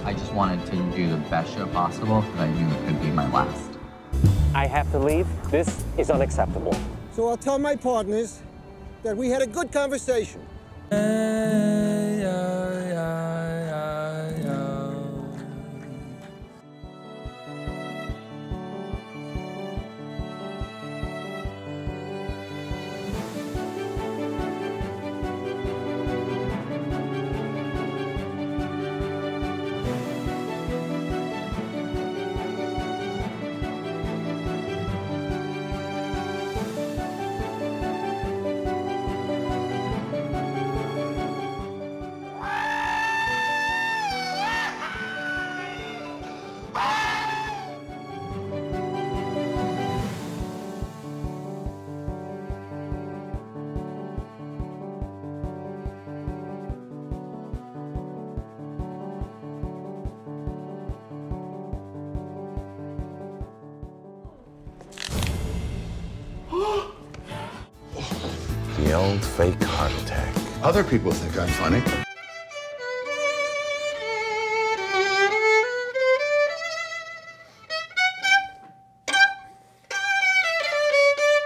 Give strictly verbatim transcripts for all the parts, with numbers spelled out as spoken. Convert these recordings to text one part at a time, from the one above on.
I just wanted to do the best show possible because I knew it could be my last. I have to leave. This is unacceptable. So I'll tell my partners that we had a good conversation. The old fake heart attack. Other people think I'm funny.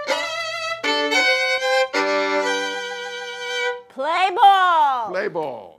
Play ball! Play ball.